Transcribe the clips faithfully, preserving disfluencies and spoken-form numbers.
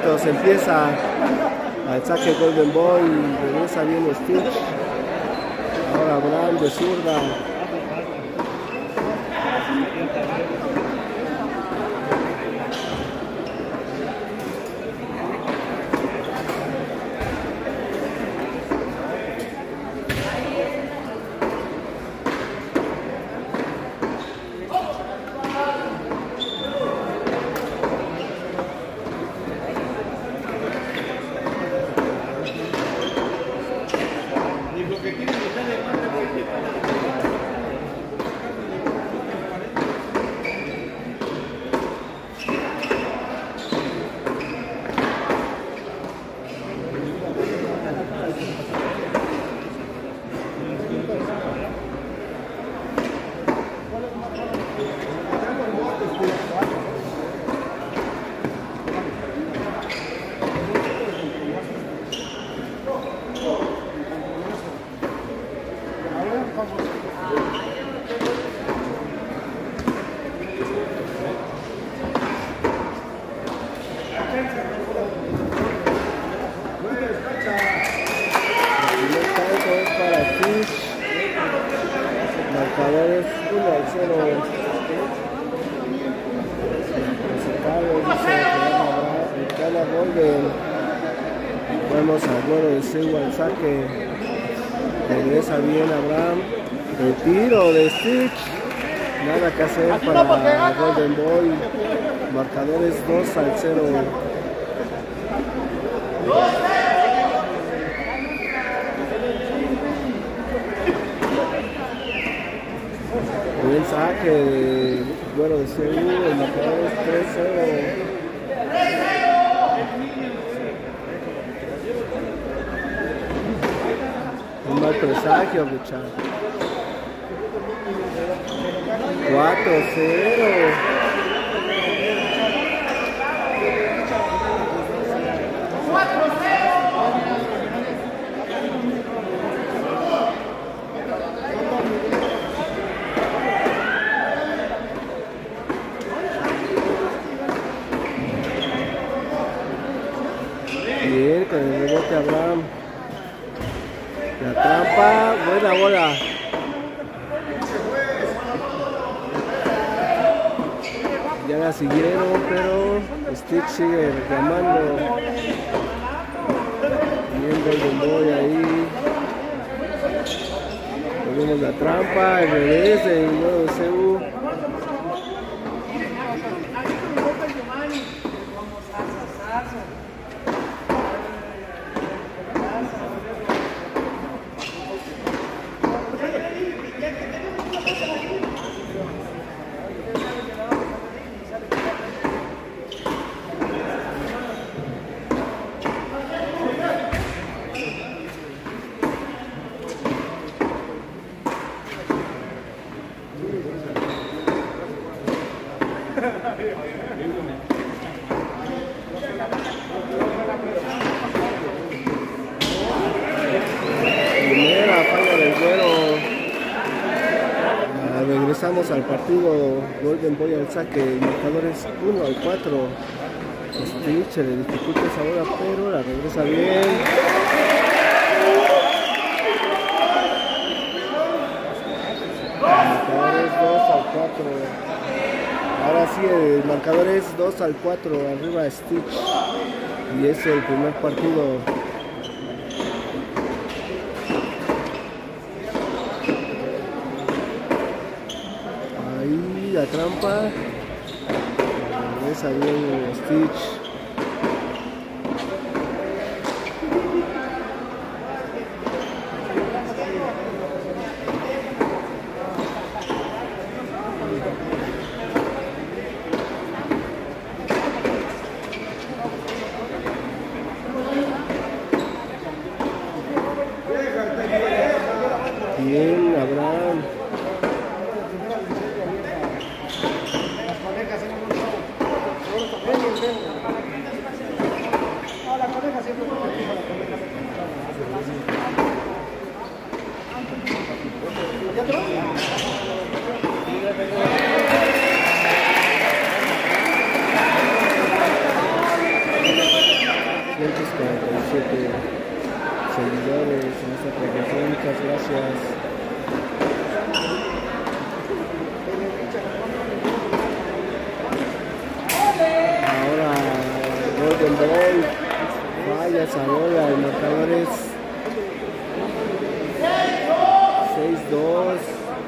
minutos empieza al saque Golden Boy, regresa bien Stitch. Ahora Abraham de zurda. Marcadores uno al cero. Gana Golden. Vamos al vuelo de Seu al saque. Regresa bien Abraham. El tiro de Stitch. Nada que hacer para Golden Boy. Marcadores dos al cero. Buen saque de vuelo de Seu. El marcador es tres cero. Un mal presagio, muchachos. cuatro cero. Bien, con el rebote Abraham. La trampa, buena bola. Ya la siguieron, pero Stitch sigue reclamando. Bien Golden Boy ahí. Tenemos la trampa, el revés de nuevo de Seu. Primera falla del güero. Ah, regresamos al partido. Golden Boy al saque. Marcadores uno al cuatro. Stitch le dificulta esa bola, pero la regresa bien. Marcadores dos al cuatro. Ahora sí, el marcador es dos al cuatro, arriba Stitch. Y es el primer partido. Ahí la trampa. Regresa bien Stitch. Bien, Abraham. siete seguidores en esta transmisión. Muchas gracias. Ahora Golden Boy falla esa bola, el marcador es seis dos.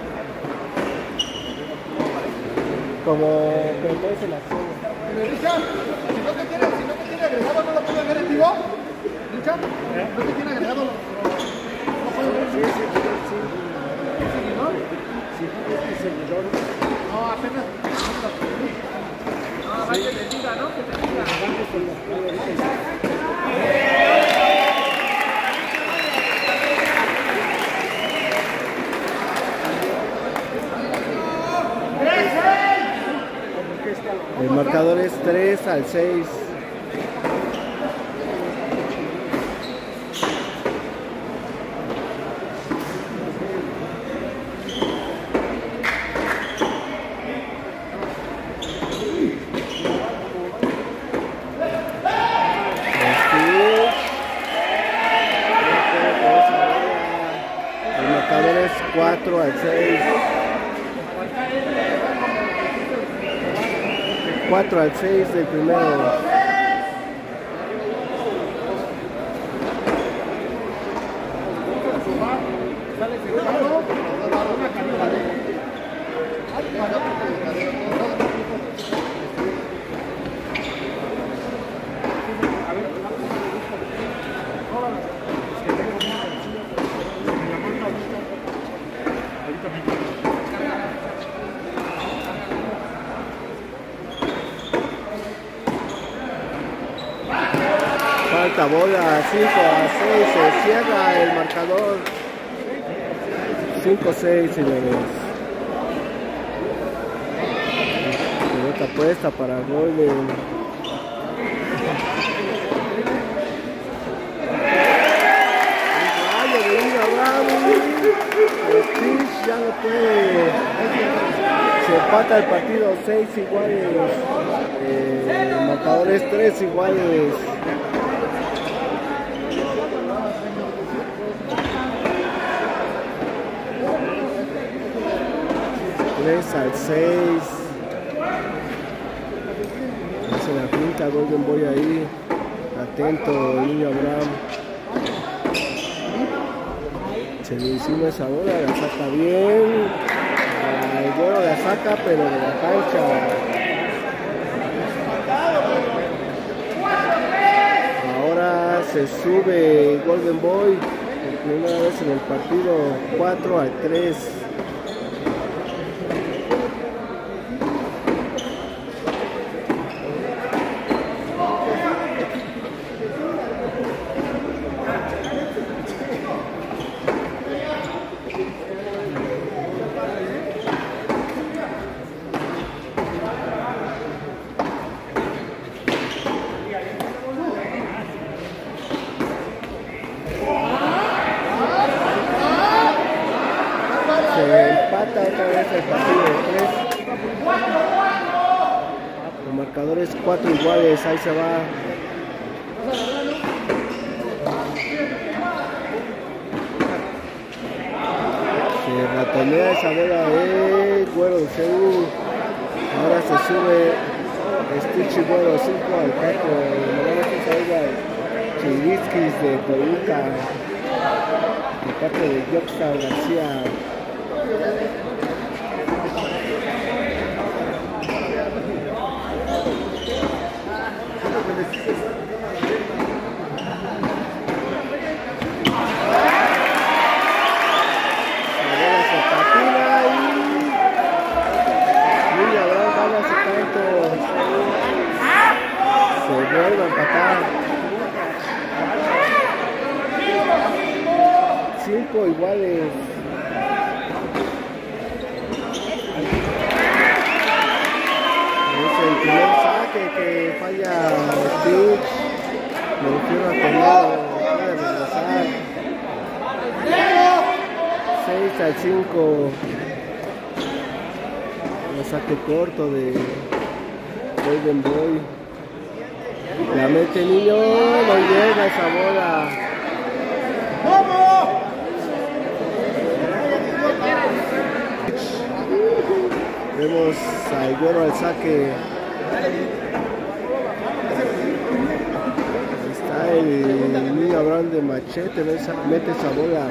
Como perderse la acción. Richard, si no te tiene, si no te tiene agregado, ¿no lo puedes ver en vivo? Richard, ¿no te tiene agregado? ¿No puedes ver? Sí, sí, sí. ¿El seguidor? Sí, es seguidor. No, apenas. Ah, vaya, que te diga, ¿no? Que te diga. El marcador es tres al seis. El marcador es cuatro al seis. cuatro al seis del primero. Falta bola, cinco a seis, se cierra el marcador. cinco a seis, señores. Pelota puesta para Golden. Rayo de Inga Bravo. El Fish ya no puede. Se empata el partido, seis iguales. Eh, el marcador es tres iguales. tres al seis. Hace la pinta Golden Boy ahí. Atento el niño Abraham. Se le encima esa bola, la saca bien. El güero la saca, pero de la cancha. Ahora se sube Golden Boy por primera vez en el partido, cuatro a tres. Empata otra vez el partido de tres. Los marcadores cuatro iguales, ahí se va. Se ratonea esa bola de Güero de Seúl. Ahora se sube Stitch y Güero cinco al cuatro. Chiriskis de Toluca. De parte de Yoxta García. Vuelve a empatar. Cinco iguales. Es el primer saque que falla Stitch. Me refiero a Toledo. Puede regresar. seis al cinco. Un saque corto de Golden Boy. La mete Niño, no llega esa bola. Vemos al Güero al saque. Está el Niño Abraham de Machete, mete esa bola.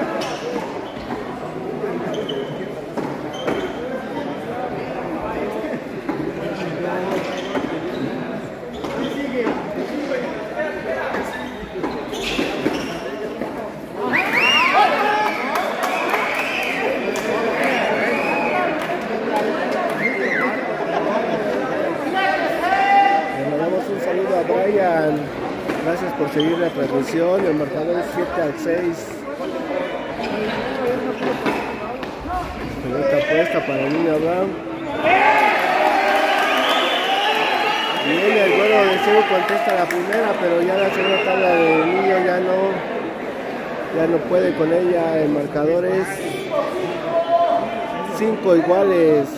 Gracias por seguir la transmisión. El marcador es siete al seis. Pelota puesta para el Niño Abraham. Viene el Güero de Cebu, contesta la primera, pero ya la segunda tabla del Niño ya no, ya no puede con ella. El marcador es cinco iguales.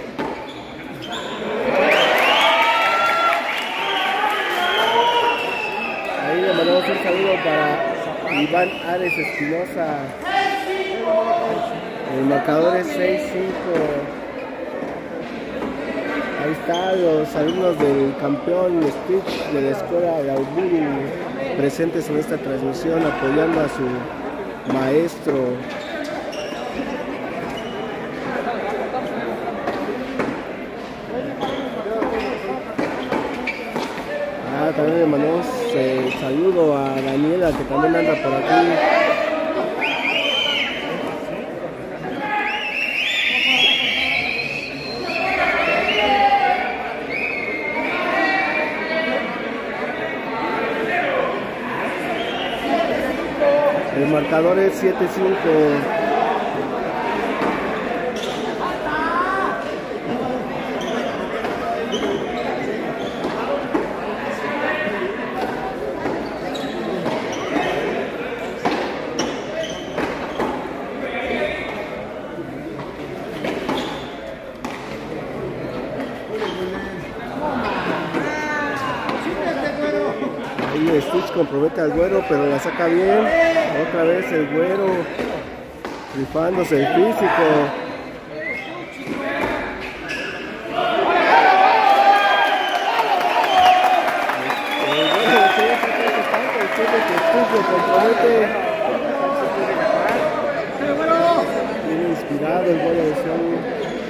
Un saludo para Iván Ares Espinosa. El marcador es seis cinco. Ahí están los alumnos del campeón Stitch de la escuela de Auburu presentes en esta transmisión apoyando a su maestro. Ah, también le mandamos eh, saludo a Daniela, que también anda por aquí. El marcador es siete cinco. Stitch compromete al Güero, pero la saca bien. Otra vez el Güero rifándose el físico. El Güero de Stitch compromete. Viene inspirado el Güero de Stitch.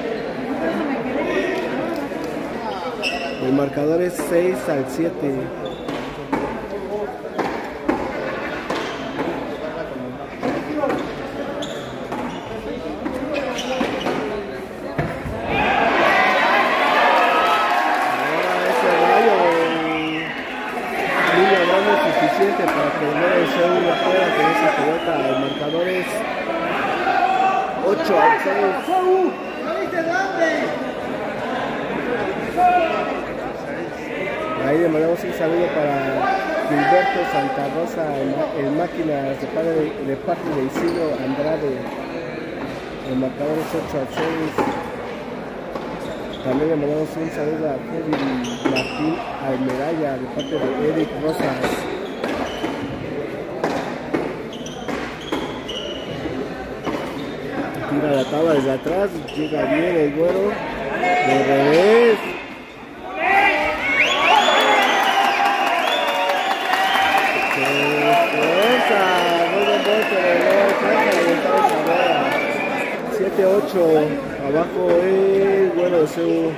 El marcador es seis al siete. Para que el Güero de Cebu no pueda con esa pelota. El marcador es ocho al seis. Ahí le mandamos un saludo para Gilberto Santa Rosa, el, el máquina de parte de, de, parte de Isidro Andrade. El marcador es ocho al seis. También le mandamos un saludo a Kevin Martín Almeraya de parte de Eric Rosas. Tira la tabla desde atrás, llega bien el Güero, de revés. Se esfuerza, muy buen golpe de gol, trata de levantar esa bola. siete ocho, abajo el Güero de Cebu.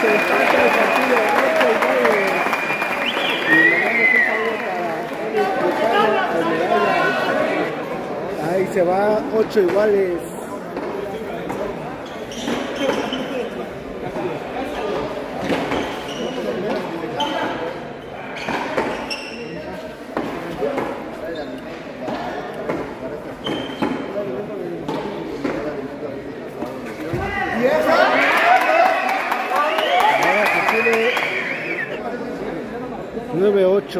se empata el partido ocho iguales. Y mandamos un saludo para el Medalla. Ahí se va, ocho iguales. nueve ocho.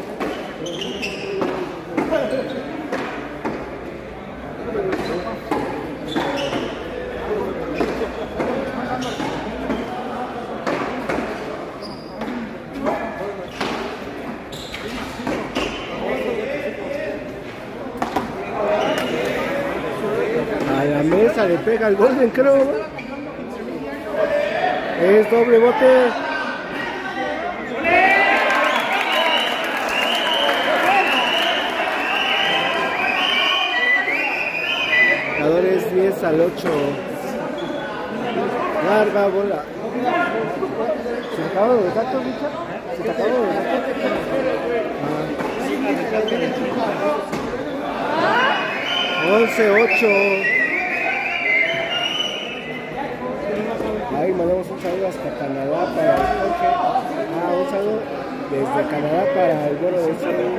A la mesa le pega el Golden, creo. Es doble bote. diez al ocho. Larga bola. ¿Se te acabó de gato, Richard? ¿Se te acabó de gato? Ah. once ocho. Ahí mandamos un saludo hasta Canadá para el Jorge. Ah, un saludo desde Canadá para el vuelo de Seúl.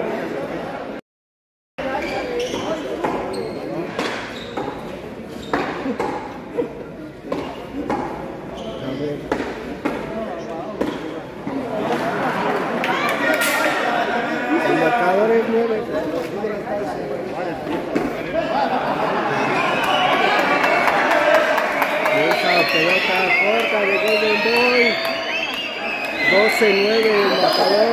Pelota corta de Golden Boy. doce nueve el marcador.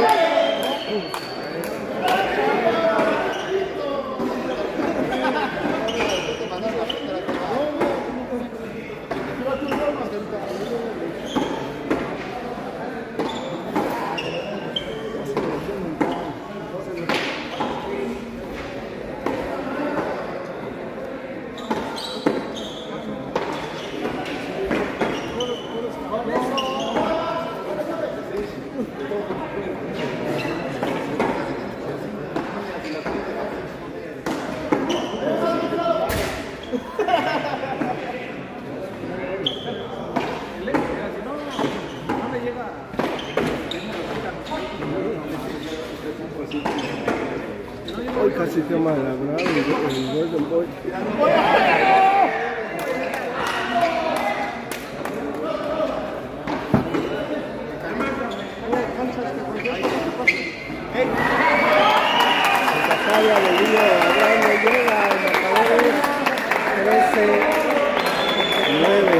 Hoy casi quema la brava y el Golden Boy. La falla del niño de Abraham no llega, el marcador es trece nueve.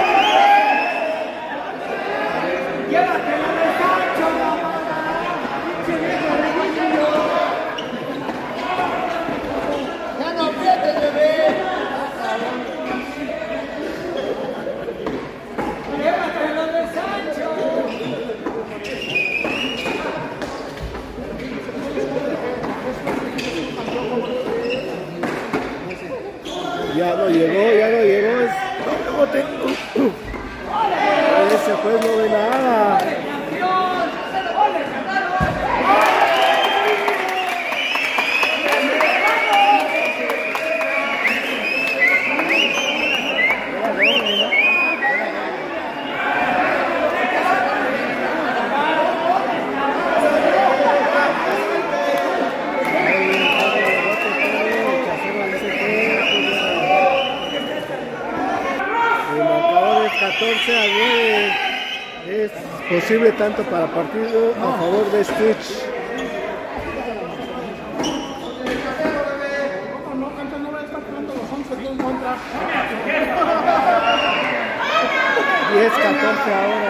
Ya no llegó, ya no llegó, es doble bote. Ese juez no ve nada. catorce a nueve es posible tanto para partido a favor de Stitch. diez catorce ahora.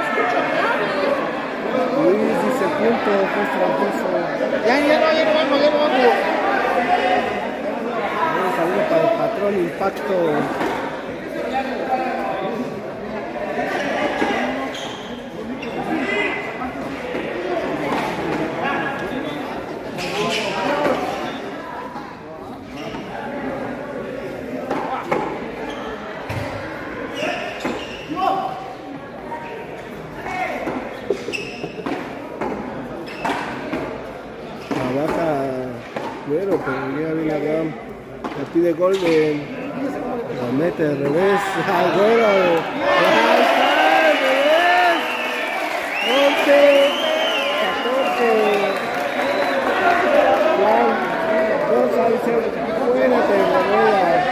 Luis dice punto, pues tramposo. Ya, ya no, ya no vamos, ya no vamos. Un saludo para el patrón Impacto. pero llega bien Abraham. Le pide Golden. La mete de revés. Al güero. Ahí está, al revés. once, catorce. Juan, González, buénate de la rueda.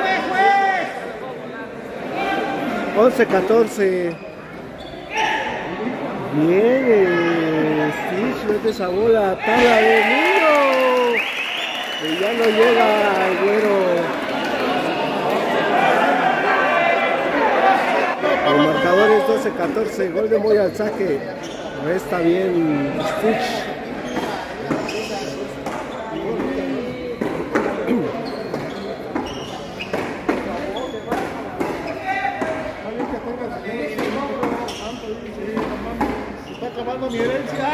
once, catorce. Bien, eh, Stitch, mete esa bola, tabla de niño. Y ya no llega el güero. El marcador es doce, catorce. Golden Boy al saque. Resta bien Stitch. Está acabando mi herencia.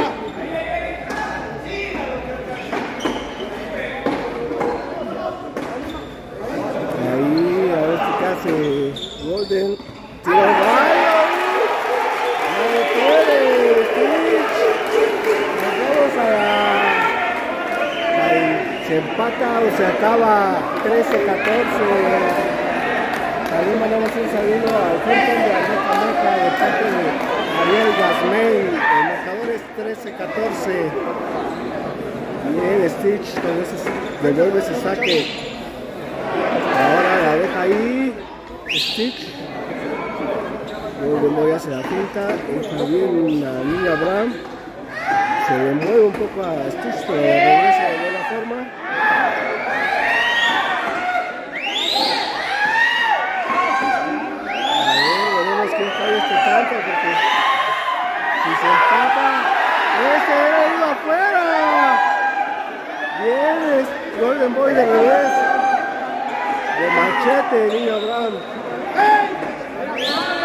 Ahí, a ver qué hace Golden. Tira el rayo. No lo puede, Stitch. Nos vamos a la... Ahí, se empata o se acaba trece, catorce. También mandamos un saludo al frente de Ameca Meca de parte de Ariel Gasmey. El marcador es trece, catorce. Bien, Stitch con ese, devuelve ese saque. Ahora la deja ahí. Stitch. Luego voy a hacer la finta. Deja bien la niña Abraham. Se le mueve un poco a Stitch, pero regresa de buena forma. Quién falla este tanto, porque si se empata, ese era ido afuera. Bien, es Golden Boy de revés, de machete, niño Abraham.